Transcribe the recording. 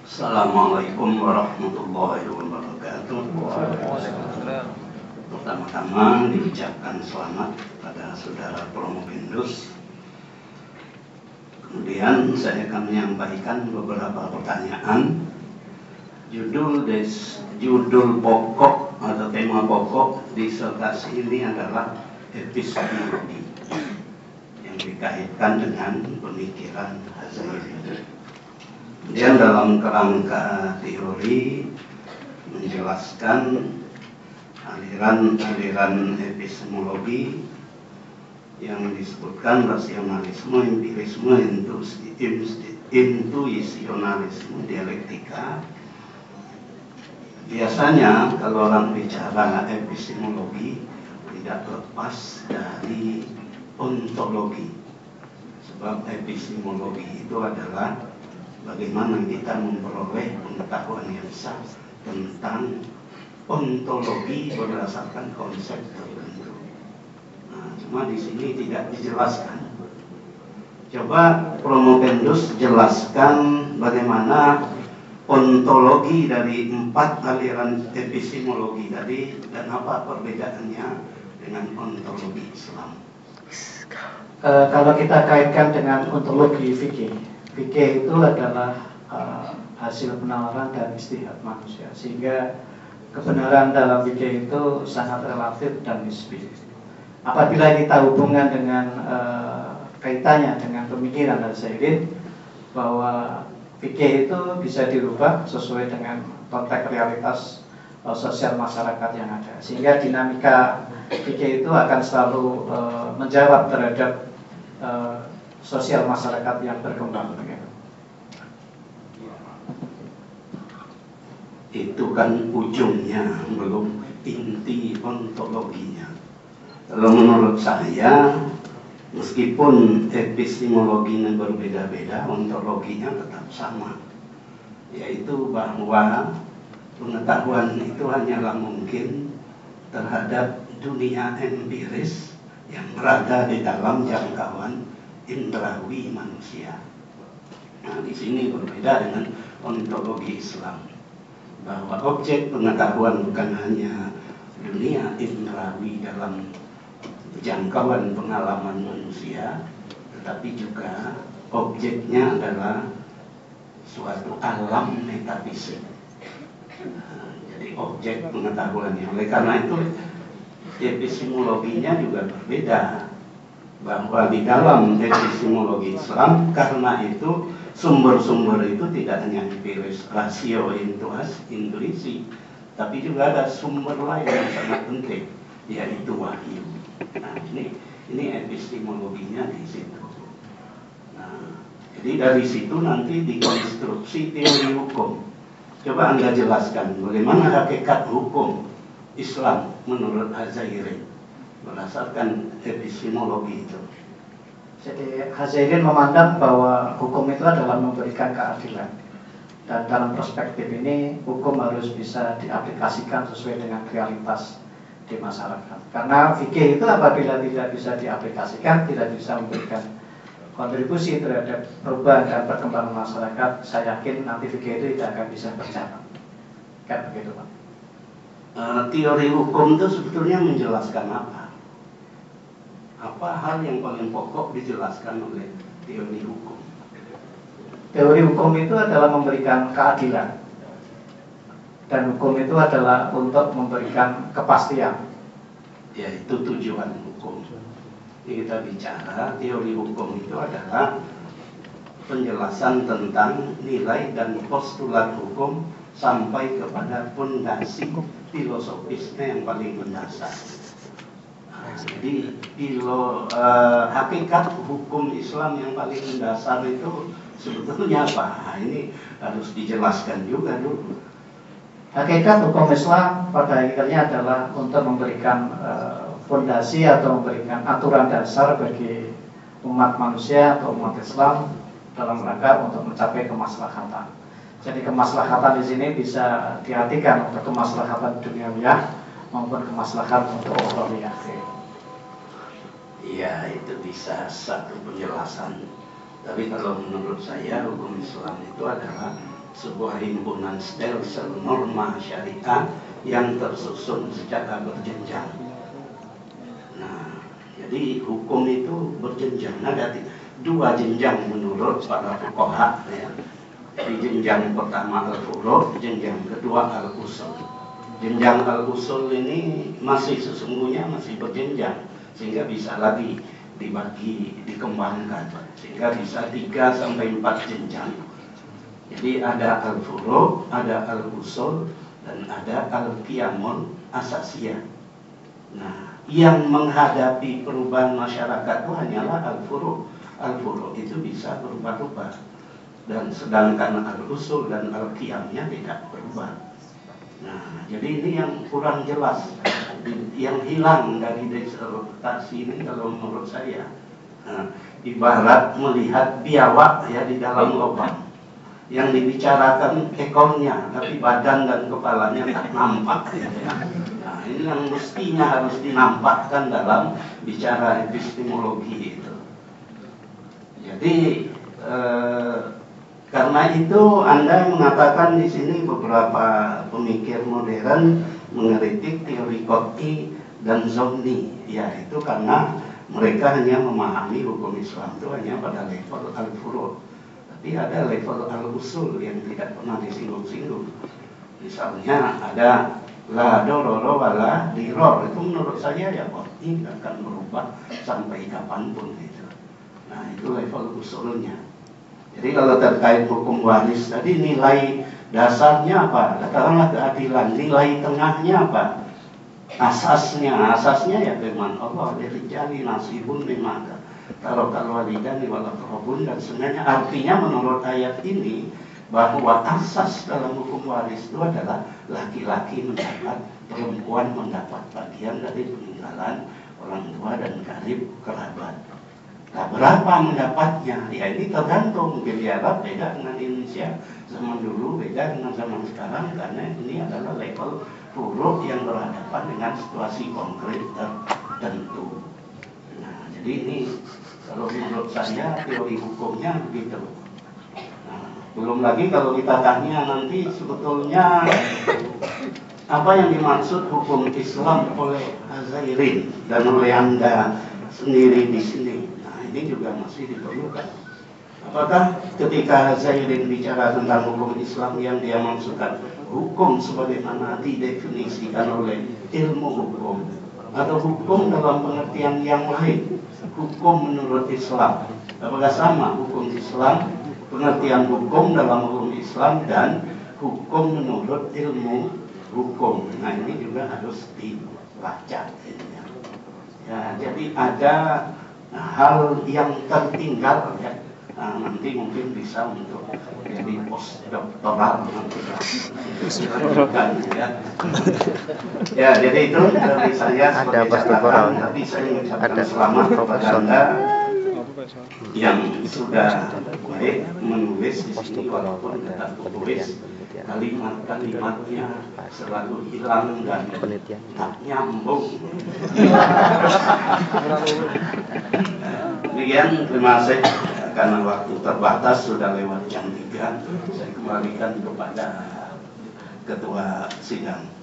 Assalamualaikum warahmatullahi wabarakatuh. Waalaikumsalam. Pertama-tama diucapkan selamat pada saudara Promopendus. Kemudian saya akan menyampaikan beberapa pertanyaan. Judul pokok atau tema pokok disertasi ini adalah epistemologi yang dikaitkan dengan pemikiran Hazairi. Kemudian dalam kerangka teori menjelaskan aliran-aliran epistemologi yang disebutkan rasionalisme, empirisme, intuisionalisme, dialektika. Biasanya kalau orang bicara epistemologi tidak lepas dari ontologi, sebab epistemologi itu adalah bagaimana kita memperoleh pengetahuan yang sah tentang ontologi berdasarkan konsep tertentu. Nah, cuma di sini tidak dijelaskan. Coba Promopendus jelaskan bagaimana ontologi dari 4 aliran epistemologi tadi dan apa perbedaannya dengan ontologi Islam. Kalau kita kaitkan dengan ontologi fikih itu adalah hasil penalaran dan istihad manusia, sehingga kebenaran dalam fikih itu sangat relatif dan nisbi. Apabila kita hubungan dengan kaitannya dengan pemikiran Al-Zahirin bahwa fikih itu bisa dirubah sesuai dengan konteks realitas sosial masyarakat yang ada, sehingga dinamika fikih itu akan selalu menjawab terhadap sosial masyarakat yang berkembang. Itu kan ujungnya, belum inti ontologinya. Kalau menurut saya, meskipun epistemologinya berbeda-beda, ontologinya tetap sama, yaitu bahwa pengetahuan itu hanyalah mungkin terhadap dunia empiris yang berada di dalam jangkauan indrawi manusia. Nah, di sini berbeda dengan ontologi Islam, bahwa objek pengetahuan bukan hanya dunia indrawi dalam jangkauan pengalaman manusia, tetapi juga objeknya adalah suatu alam metafisik. Nah, jadi objek pengetahuannya. Oleh karena itu epistemologinya juga berbeda, bahwa di dalam epistemologi Islam, karena itu sumber-sumber itu tidak hanya empiris, rasio, intuisi, tapi juga ada sumber lain yang sangat penting, yaitu wahyu. Nah, ini epistemologinya di situ. Nah, jadi dari situ nanti dikonstruksi teori hukum. Coba Anda jelaskan bagaimana hakikat hukum Islam menurut Hazairi berdasarkan epistemologi itu. Jadi Hazairi memandang bahwa hukum itu adalah memberikan keadilan, dan dalam perspektif ini hukum harus bisa diaplikasikan sesuai dengan realitas di masyarakat. Karena fikih itu apabila tidak bisa diaplikasikan, tidak bisa memberikan kontribusi terhadap perubahan dan perkembangan masyarakat, saya yakin nanti fikih itu tidak akan bisa berjalan. Kan begitu, Pak? Teori hukum itu sebetulnya menjelaskan apa? Apa hal yang paling pokok dijelaskan oleh teori hukum? Teori hukum itu adalah memberikan keadilan, dan hukum itu adalah untuk memberikan kepastian. Ya, itu tujuan hukum. Jadi kita bicara teori hukum itu adalah penjelasan tentang nilai dan postulat hukum sampai kepada fondasi filosofisnya yang paling mendasar. Jadi hakikat hukum Islam yang paling mendasar itu sebetulnya apa? Ini harus dijelaskan juga dulu. Hakikat hukum Islam pada akhirnya adalah untuk memberikan fondasi atau memberikan aturan dasar bagi umat manusia atau umat Islam dalam rangka untuk mencapai kemaslahatan. Jadi kemaslahatan di sini bisa diartikan untuk kemaslahatan duniawiyah maupun kemaslahatan untuk ukhrawiyah. Iya, itu bisa satu penjelasan. Tapi kalau menurut saya hukum Islam itu adalah sebuah himpunan stelsel norma syariah yang tersusun secara berjenjang. Nah, jadi hukum itu berjenjang. Ada 2 jenjang menurut para fuqaha, ya. Di jenjang pertama al-furu', jenjang kedua al-usul. Jenjang al-usul ini sesungguhnya masih berjenjang, sehingga bisa lagi dibagi, dikembangkan, sehingga bisa 3 sampai 4 jenjang. Jadi ada al-furu', ada al-usul, dan ada al-qiyamul asasiyah. Nah, yang menghadapi perubahan masyarakat itu hanyalah al-furu'. Al-furu' itu bisa berubah-ubah, dan sedangkan al-usul dan al-qiyamnya tidak berubah. Nah, jadi ini yang kurang jelas, yang hilang dari disertasi ini kalau menurut saya. Nah, ibarat melihat biawak ya di dalam lubang, yang dibicarakan ekornya, tapi badan dan kepalanya tak nampak. Ya. Nah, ini yang mestinya harus dinampakkan dalam bicara epistemologi itu. Jadi karena itu Anda mengatakan di sini beberapa pemikir modern mengkritik teori Qot'i dan Zomni, ya itu karena mereka hanya memahami hukum Islam itu hanya pada level al-furu', tapi ada level al-usul yang tidak pernah disinggung-singgung. Misalnya ada la dororo wala diror, itu menurut saya ya Qot'i akan berubah sampai kapanpun gitu. Nah, itu level usulnya. Jadi kalau terkait hukum waris tadi, nilai dasarnya apa? Katakanlah keadilan. Nilai tengahnya apa? Asasnya ya firman Allah, lirijali nasibun mimma tarokal walidani wal aqrabun, dan sebenarnya artinya menurut ayat ini bahwa asas dalam hukum waris itu adalah laki-laki mendapat, perempuan mendapat bagian dari peninggalan orang tua dan karib kerabat. Nah, berapa mendapatnya? Ya ini tergantung. Mungkin di Arab beda dengan Indonesia zaman dulu, beda dengan zaman sekarang, karena ini adalah level furu' yang berhadapan dengan situasi konkret tertentu. Nah, jadi ini kalau menurut saya teori hukumnya begitu. Nah, belum lagi kalau kita tanya nanti sebetulnya apa yang dimaksud hukum Islam oleh Azairin dan oleh Anda sendiri di sini. Ini juga masih diperlukan. Apakah ketika Zairin bicara tentang hukum Islam yang dia maksudkan hukum sebagaimana didefinisikan oleh ilmu hukum, atau hukum dalam pengertian yang lain, hukum menurut Islam? Apakah sama hukum Islam, pengertian hukum dalam hukum Islam, dan hukum menurut ilmu hukum? Nah, ini juga harus dibaca. Ya, jadi ada hal yang tertinggal ya. Nah, nanti mungkin bisa untuk jadi postdoktoral nanti ya. Ya, jadi itu dari saya sebagai catatan. Tapi saya mengucapkan selamat kepada Anda yang sudah baik menulis di sini, walaupun tidak tertulis, kalimat-kalimatnya selalu hilang dan tak nyambung. Demikian, terima kasih. Karena waktu terbatas sudah lewat jam 3, saya kembalikan kepada Ketua Sidang.